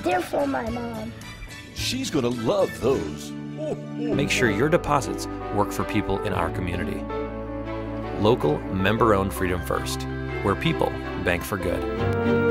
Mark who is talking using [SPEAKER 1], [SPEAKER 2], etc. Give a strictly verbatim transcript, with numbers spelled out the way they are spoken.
[SPEAKER 1] They're for my mom.
[SPEAKER 2] She's gonna love those.
[SPEAKER 3] Make sure your deposits work for people in our community. Local, member-owned Freedom First, where people bank for good.